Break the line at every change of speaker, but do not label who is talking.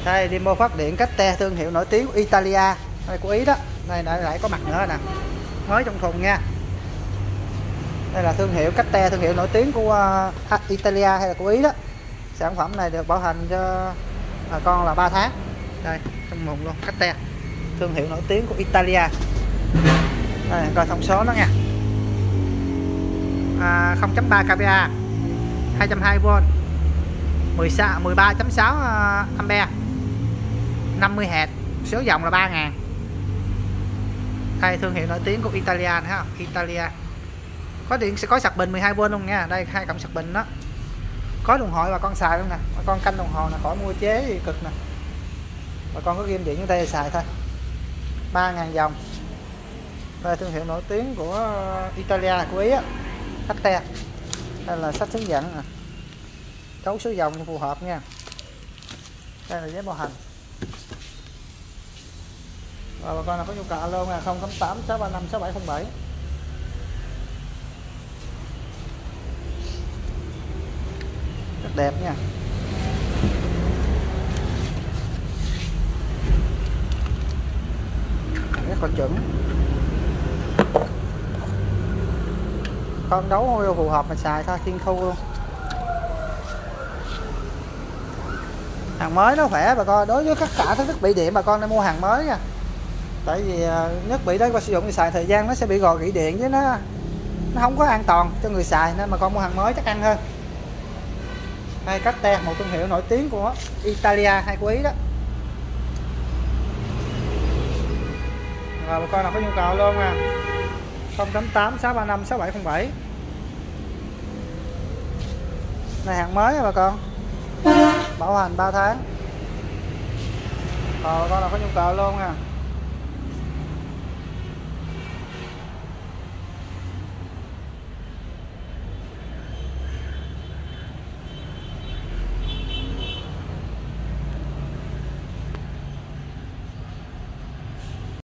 Đây, Dimo phát điện cách te, thương hiệu nổi tiếng của Italia, đây của Ý đó. Đây lại có mặt nữa nè, mới trong thùng nha. Đây là thương hiệu cách te, thương hiệu nổi tiếng của Italia hay là của Ý đó. Sản phẩm này được bảo hành cho bà con là 3 tháng. Đây trong thùng luôn, cách te, thương hiệu nổi tiếng của Italia. Đây coi thông số nó nha. 0.3 kVA, 220V, 13.6 A, 50 Hz, số dòng là 3000. Đây thương hiệu nổi tiếng của Italia thấy không? Italia. Có điện sẽ có sạc bình 12V luôn nha. Đây 2 cổng sạc bình đó. Có đồng hồ bà con xài luôn nè. Bà con canh đồng hồ nè, khỏi mua chế gì cực nè. Bà con có ghim điện với tay xài thôi. 3000 dòng. Đây thương hiệu nổi tiếng của Italia của Ý á. Cách te. Đây là sách hướng dẫn nè. Cấu số dòng phù hợp nha. Đây là giấy bảo hành. Rồi bà con nào có nhu cầu alo nha, 088 635 6707. Rất đẹp nha. Rất là chuẩn. Con đấu phù hợp mà xài thôi, thiên thu luôn. Hàng mới nó khỏe bà con, đối với tất cả các thiết bị điện bà con nên mua hàng mới nha. Tại vì thiết bị đó qua sử dụng thì xài thời gian nó sẽ bị gò rỉ điện, với nó không có an toàn cho người xài, nên mà con mua hàng mới chắc ăn hơn. Đây cách te, một thương hiệu nổi tiếng của Italia hay của Ý đó. Rồi bà con nào có nhu cầu luôn nha, 088 635 6707. Này hàng mới nha bà con, bảo hành 3 tháng. Rồi bà con nào có nhu cầu luôn nha.